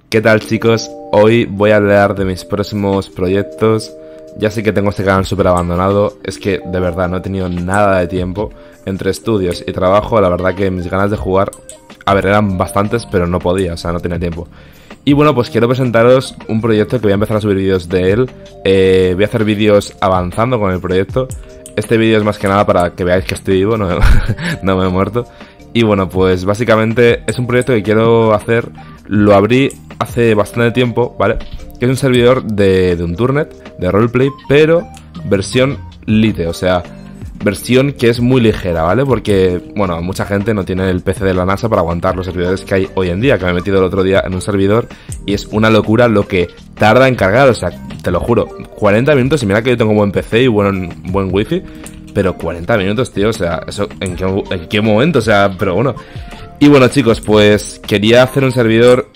¿Qué tal, chicos? Hoy voy a hablar de mis próximos proyectos. Ya sé que tengo este canal súper abandonado. Es que de verdad no he tenido nada de tiempo. Entre estudios y trabajo, la verdad que mis ganas de jugar, a ver, eran bastantes, pero no podía, o sea, no tenía tiempo. Y bueno, pues quiero presentaros un proyecto que voy a empezar a subir vídeos de él. Voy a hacer vídeos avanzando con el proyecto. Este vídeo es más que nada para que veáis que estoy vivo, no me he muerto. Y bueno, pues básicamente es un proyecto que quiero hacer. Lo abrí hace bastante tiempo, ¿vale? Que es un servidor de Unturnet, de roleplay, pero versión Lite, o sea, versión que es muy ligera, ¿vale? Porque, bueno, mucha gente no tiene el PC de la NASA para aguantar los servidores que hay hoy en día, que me he metido el otro día en un servidor y es una locura lo que tarda en cargar, o sea, te lo juro, 40 minutos, y mira que yo tengo buen PC y buen wifi, pero 40 minutos, tío, o sea, eso, ¿en qué momento? O sea, pero bueno. Y bueno, chicos, pues quería hacer un servidor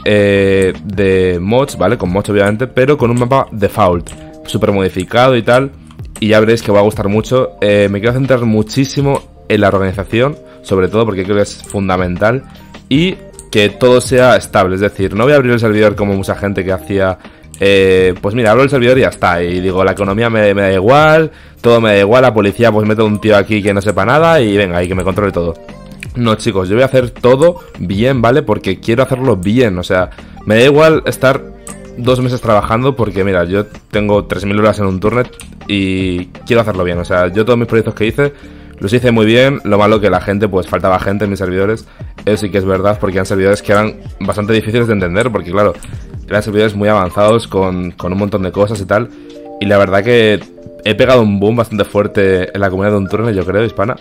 de mods, ¿vale? Con mods, obviamente, pero con un mapa default, súper modificado y tal. Y ya veréis que va a gustar mucho. Me quiero centrar muchísimo en la organización, sobre todo porque creo que es fundamental. Y que todo sea estable, es decir, no voy a abrir el servidor como mucha gente que hacía... pues mira, abro el servidor y ya está. Y digo, la economía me da igual, todo me da igual, la policía pues meto un tío aquí que no sepa nada y venga, y que me controle todo. No, chicos, yo voy a hacer todo bien, ¿vale? Porque quiero hacerlo bien, o sea, me da igual estar 2 meses trabajando porque, mira, yo tengo 3000 horas en Unturnet y quiero hacerlo bien, o sea, yo todos mis proyectos que hice, los hice muy bien. Lo malo que la gente, pues faltaba gente en mis servidores, eso sí que es verdad, porque eran servidores que eran bastante difíciles de entender, porque claro, eran servidores muy avanzados con un montón de cosas y tal, y la verdad que he pegado un boom bastante fuerte en la comunidad de Unturnet, yo creo, hispana.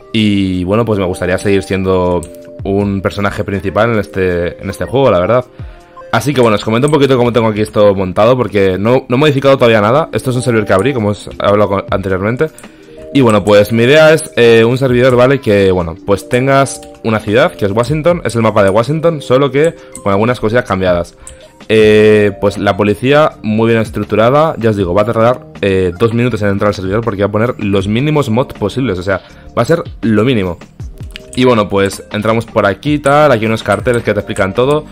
Y bueno, pues me gustaría seguir siendo un personaje principal en este juego, la verdad. Así que bueno, os comento un poquito cómo tengo aquí esto montado, porque no he modificado todavía nada. Esto es un servidor que abrí, como os he hablado anteriormente. Y bueno, pues mi idea es un servidor, ¿vale? Que, bueno, pues tengas una ciudad, que es Washington, es el mapa de Washington, solo que con algunas cosillas cambiadas. Pues la policía muy bien estructurada, ya os digo, va a tardar 2 minutos en entrar al servidor porque va a poner los mínimos mods posibles, o sea, va a ser lo mínimo. Y bueno, pues entramos por aquí, tal, aquí unos carteles que te explican todo.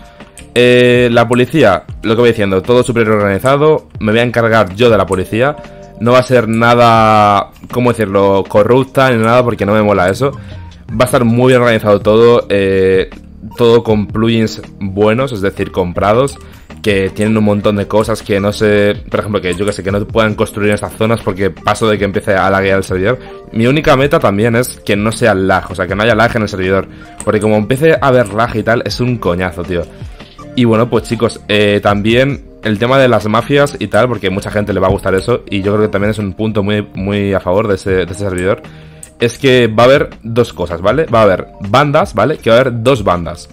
La policía, lo que voy diciendo, todo súper organizado, me voy a encargar yo de la policía. No va a ser nada, ¿cómo decirlo?, corrupta ni nada, porque no me mola eso. Va a estar muy bien organizado todo, todo con plugins buenos, es decir, comprados, que tienen un montón de cosas que no sé, por ejemplo, que yo que sé, que no puedan construir en estas zonas porque paso de que empiece a laguear el servidor. Mi única meta también es que no sea lag, o sea, que no haya lag en el servidor, porque como empiece a haber lag y tal, es un coñazo, tío. Y bueno, pues chicos, también el tema de las mafias y tal, porque mucha gente le va a gustar eso, y yo creo que también es un punto muy a favor de ese servidor, es que va a haber dos cosas, ¿vale? Va a haber bandas, ¿vale? Que va a haber 2 bandas.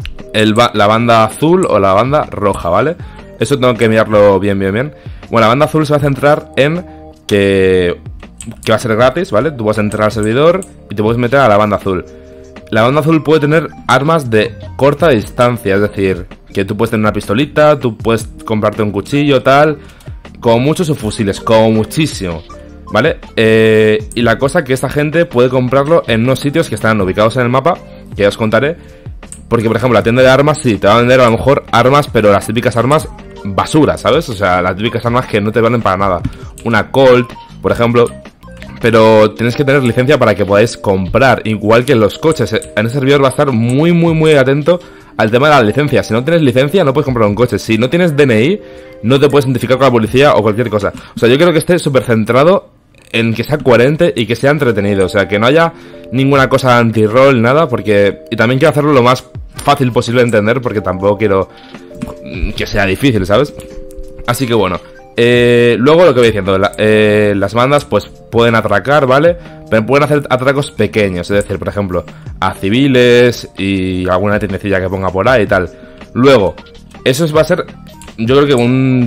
La banda azul o la banda roja, ¿vale? Eso tengo que mirarlo bien. Bueno, la banda azul se va a centrar en que va a ser gratis, ¿vale? Tú vas a entrar al servidor y te puedes meter a la banda azul. La banda azul puede tener armas de corta distancia, es decir, que tú puedes tener una pistolita, tú puedes comprarte un cuchillo, tal, como muchos subfusiles, como muchísimo, ¿vale? Y la cosa que esta gente puede comprarlo en unos sitios que están ubicados en el mapa, que ya os contaré. Porque, por ejemplo, la tienda de armas sí, te va a vender a lo mejor armas, pero las típicas armas basura, ¿sabes? O sea, las típicas armas que no te valen para nada. Una Colt, por ejemplo. Pero tienes que tener licencia para que podáis comprar, igual que en los coches. En ese servidor va a estar muy atento al tema de la licencia. Si no tienes licencia, no puedes comprar un coche. Si no tienes DNI, no te puedes identificar con la policía o cualquier cosa. O sea, yo creo que esté súper centrado en que sea coherente y que sea entretenido, o sea, que no haya ninguna cosa anti-roll, nada, porque... Y también quiero hacerlo lo más fácil posible de entender, porque tampoco quiero que sea difícil, ¿sabes? Así que bueno, luego lo que voy diciendo, las bandas pues pueden atracar, ¿vale? Pero pueden hacer atracos pequeños, es decir, por ejemplo, a civiles y alguna tiendecilla que ponga por ahí y tal. Luego, eso va a ser, yo creo que un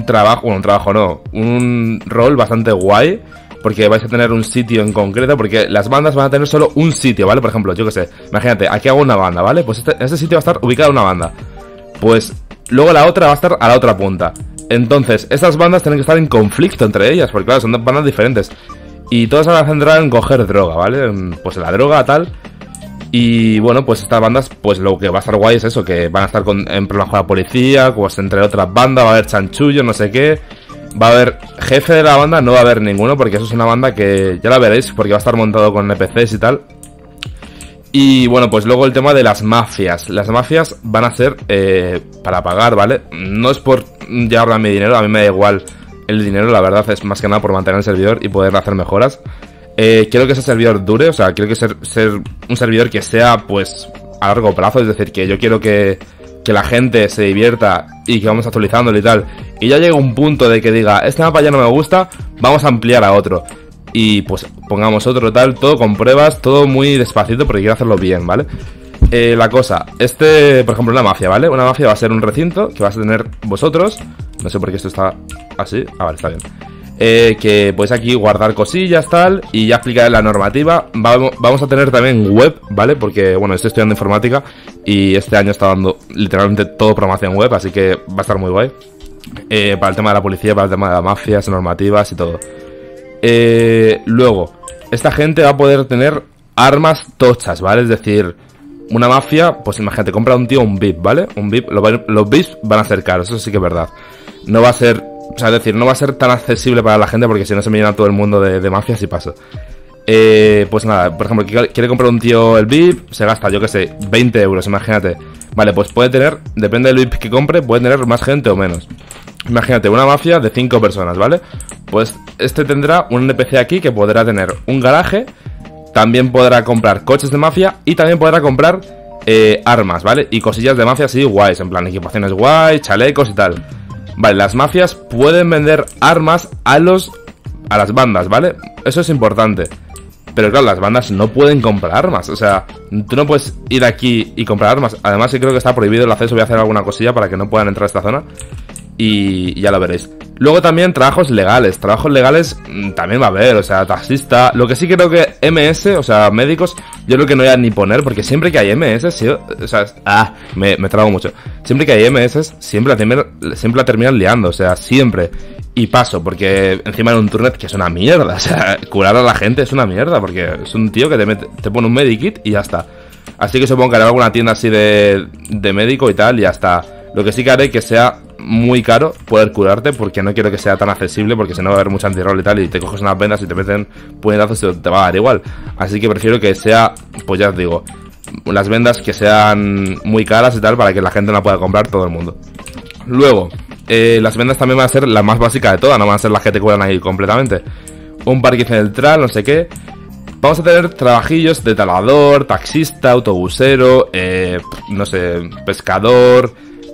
rol bastante guay, porque vais a tener un sitio en concreto, porque las bandas van a tener solo un sitio, ¿vale? Por ejemplo, yo que sé, imagínate, aquí hago una banda, ¿vale? Pues en este sitio va a estar ubicada una banda. Pues luego la otra va a estar a la otra punta. Entonces, estas bandas tienen que estar en conflicto entre ellas, porque claro, son dos bandas diferentes. Y todas se van a centrar en coger droga, ¿vale? Pues la droga, tal. Y bueno, pues estas bandas, pues lo que va a estar guay es eso, que van a estar en problemas con la policía, pues entre otras bandas, va a haber chanchullo, no sé qué. Va a haber jefe de la banda, no va a haber ninguno, porque eso es una banda que ya la veréis, porque va a estar montado con NPCs y tal. Y bueno, pues luego el tema de las mafias. Las mafias van a ser para pagar, ¿vale? No es por llevarme mi dinero, a mí me da igual el dinero, la verdad, es más que nada por mantener el servidor y poder hacer mejoras. Quiero que ese servidor dure, o sea, quiero que ser un servidor que sea, pues, a largo plazo, es decir, que yo quiero que la gente se divierta y que vamos actualizándolo y tal. Y ya llega un punto de que diga, este mapa ya no me gusta, vamos a ampliar a otro. Y pues pongamos otro tal, todo con pruebas, todo muy despacito porque quiero hacerlo bien, ¿vale? La cosa, por ejemplo, una mafia, ¿vale? Una mafia va a ser un recinto que vas a tener vosotros. No sé por qué esto está así. Ah, vale, está bien. Que podéis aquí guardar cosillas, tal. Y ya explicaré la normativa. Vamos a tener también web, ¿vale? Porque, bueno, estoy estudiando informática y este año está dando literalmente todo programación web, así que va a estar muy guay. Para el tema de la policía, para el tema de las mafias, normativas y todo. Luego, esta gente va a poder tener armas tochas, ¿vale? Es decir, una mafia, pues imagínate, compra un tío un VIP, ¿vale? Un VIP, los VIPs van a ser caros, eso sí que es verdad. No va a ser, o sea, es decir, no va a ser tan accesible para la gente porque si no se me llena todo el mundo de mafias y paso. Pues nada, por ejemplo, quiere comprar un tío el VIP, se gasta, yo que sé, 20 euros, imagínate. Vale, pues puede tener, depende del VIP que compre, puede tener más gente o menos. Imagínate, una mafia de 5 personas, ¿vale? Pues este tendrá un NPC aquí que podrá tener un garaje, también podrá comprar coches de mafia y también podrá comprar armas, ¿vale? Y cosillas de mafia así guays, en plan equipaciones guays, chalecos y tal. Vale, las mafias pueden vender armas a las bandas, ¿vale? Eso es importante. Pero claro, las bandas no pueden comprar armas. O sea, tú no puedes ir aquí y comprar armas. Además, sí creo que está prohibido el acceso. Voy a hacer alguna cosilla para que no puedan entrar a esta zona. Y ya lo veréis. Luego también trabajos legales. Trabajos legales también va a haber. O sea, taxista. Lo que sí creo que MS, o sea, médicos, yo creo que no voy a ni poner. Porque siempre que hay MS, sí, o sea, me trago mucho. Siempre que hay MS, siempre la terminan liando. O sea, siempre. Y paso, porque encima en un turnet que es una mierda. O sea, curar a la gente es una mierda. Porque es un tío que te pone un medikit y ya está. Así que supongo que haré alguna tienda así de médico y tal y ya está. Lo que sí que haré que sea muy caro poder curarte, porque no quiero que sea tan accesible, porque si no va a haber mucho antirrol y tal, y te coges unas vendas y te meten puñetazos y te va a dar igual. Así que prefiero que sea, pues ya os digo, las vendas que sean muy caras y tal, para que la gente no pueda comprar todo el mundo. Luego, las vendas también van a ser las más básicas de todas, no van a ser las que te cuelan ahí completamente. Un parque central, no sé qué. Vamos a tener trabajillos de talador, taxista, autobusero, no sé, pescador,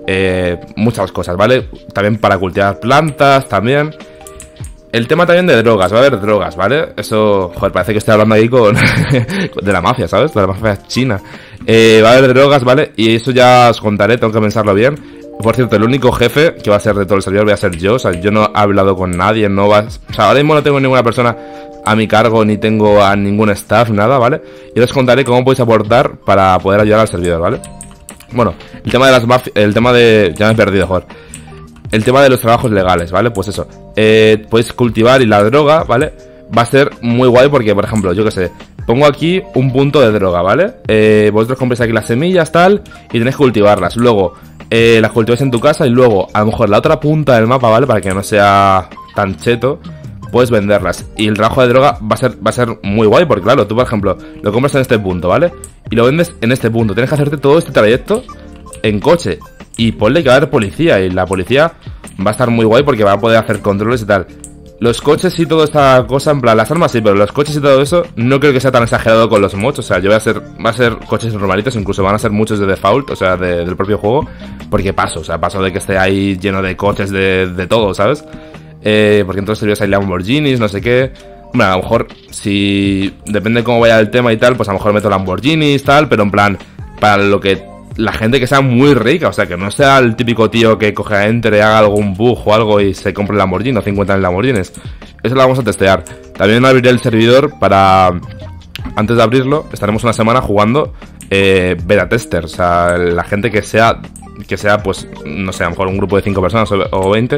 muchas cosas, ¿vale? También para cultivar plantas, también. El tema también de drogas, va a haber drogas, ¿vale? Eso, joder, parece que estoy hablando ahí de la mafia, ¿sabes? De la mafia china. Va a haber drogas, ¿vale? Y eso ya os contaré, tengo que pensarlo bien. Por cierto, el único jefe que va a ser de todo el servidor voy a ser yo. O sea, yo no he hablado con nadie, no va... O sea, ahora mismo no tengo ninguna persona a mi cargo, ni tengo a ningún staff, nada, ¿vale? Y os contaré cómo podéis aportar para poder ayudar al servidor, ¿vale? Bueno, el tema de las mafias... El tema de... Ya me he perdido, joder. El tema de los trabajos legales, ¿vale? Pues eso. Podéis cultivar y la droga, ¿vale? Va a ser muy guay porque, por ejemplo, yo qué sé, pongo aquí un punto de droga, ¿vale? Vosotros compréis aquí las semillas, tal, y tenéis que cultivarlas. Luego, las cultiváis en tu casa y luego, a lo mejor la otra punta del mapa, ¿vale? Para que no sea tan cheto, puedes venderlas. Y el trabajo de droga va a ser muy guay porque, claro, tú, por ejemplo, lo compras en este punto, ¿vale? Y lo vendes en este punto. Tienes que hacerte todo este trayecto en coche. Y ponle que va a haber policía. Y la policía va a estar muy guay porque va a poder hacer controles y tal. Los coches y toda esta cosa, en plan, las armas sí, pero los coches y todo eso no creo que sea tan exagerado con los mods. O sea, va a ser coches normalitos, incluso van a ser muchos de default, o sea, del propio juego. Porque paso de que esté ahí lleno de coches de todo, ¿sabes? Porque entonces servías ahí Lamborghinis, no sé qué. Bueno, a lo mejor, si depende de cómo vaya el tema y tal, pues a lo mejor meto Lamborghinis, tal, pero en plan, para lo que la gente que sea muy rica, o sea, que no sea el típico tío que coge a Enter y haga algún bug o algo y se compre el Lamborghini o 50 en Lamborghinis. Eso lo vamos a testear. También abriré el servidor para... Antes de abrirlo, estaremos una semana jugando beta testers, o sea, la gente que sea pues, no sé, a lo mejor un grupo de 5 personas o 20,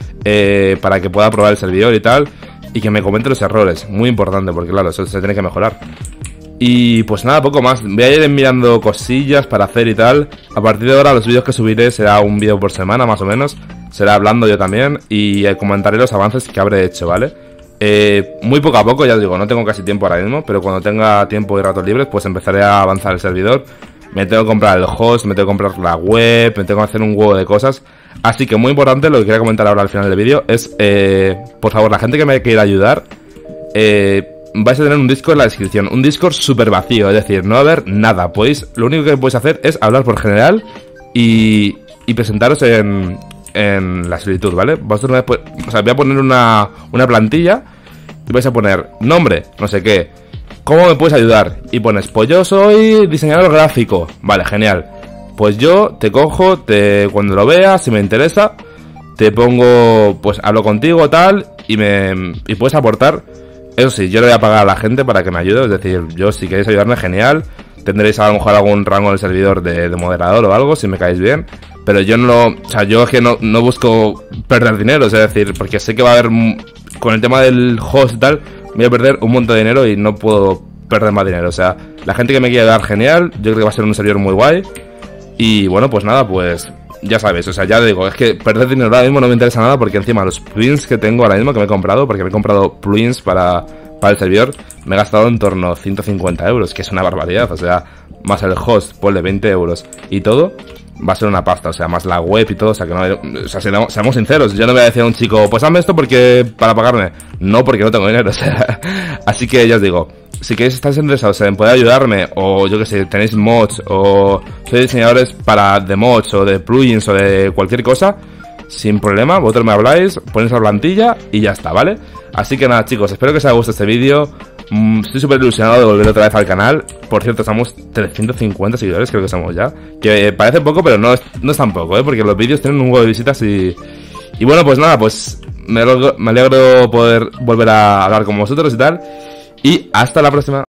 para que pueda probar el servidor y tal, y que me comente los errores, muy importante, porque claro, eso se tiene que mejorar. Y pues nada, poco más. Voy a ir mirando cosillas para hacer y tal. A partir de ahora los vídeos que subiré será un vídeo por semana más o menos. Será hablando yo también y comentaré los avances que habré hecho, ¿vale? Muy poco a poco, ya os digo, no tengo casi tiempo ahora mismo, pero cuando tenga tiempo y ratos libres pues empezaré a avanzar el servidor. Me tengo que comprar el host, me tengo que comprar la web, me tengo que hacer un huevo de cosas. Así que muy importante, lo que quería comentar ahora al final del vídeo es, por favor, la gente que me quiera ayudar, vais a tener un Discord en la descripción, un Discord súper vacío, es decir, no va a haber nada. Lo único que podéis hacer es hablar por general y presentaros en la solicitud, ¿vale? Vosotros voy a poner una plantilla y vais a poner nombre, no sé qué, ¿cómo me puedes ayudar? Y pones, pues yo soy diseñador gráfico, vale, genial. Pues yo te cojo, cuando lo veas, si me interesa, te pongo, pues hablo contigo, tal, y puedes aportar. Eso sí, yo le voy a pagar a la gente para que me ayude, es decir, yo si queréis ayudarme, genial. Tendréis a lo mejor algún rango en el servidor de moderador o algo, si me caéis bien. Pero yo yo es que no busco perder dinero, es decir, porque sé que va a haber, con el tema del host y tal, voy a perder un montón de dinero y no puedo perder más dinero. O sea, la gente que me quiera dar, genial, yo creo que va a ser un servidor muy guay. Y bueno, pues nada, pues ya sabes, o sea, ya digo, es que perder dinero ahora mismo no me interesa nada porque encima los plugins que tengo ahora mismo que me he comprado, porque me he comprado plugins para el servidor, me he gastado en torno a 150 euros, que es una barbaridad, o sea, más el host, ponle 20 euros y todo, va a ser una pasta, o sea, más la web y todo, o sea, que no, o sea, seamos sinceros, yo no voy a decir a un chico, pues hazme esto porque, para pagarme, no, porque no tengo dinero, o sea, así que ya os digo, si queréis estar interesados en poder ayudarme, o yo que sé, tenéis mods, o sois diseñadores de mods, o de plugins, o de cualquier cosa, sin problema, vosotros me habláis, ponéis la plantilla y ya está, ¿vale? Así que nada, chicos, espero que os haya gustado este vídeo. Estoy súper ilusionado de volver otra vez al canal. Por cierto, estamos 350 seguidores, creo que somos ya. Que parece poco, pero no es tan poco, porque los vídeos tienen un huevo de visitas y bueno, pues nada, pues me alegro poder volver a hablar con vosotros y tal. Y hasta la próxima.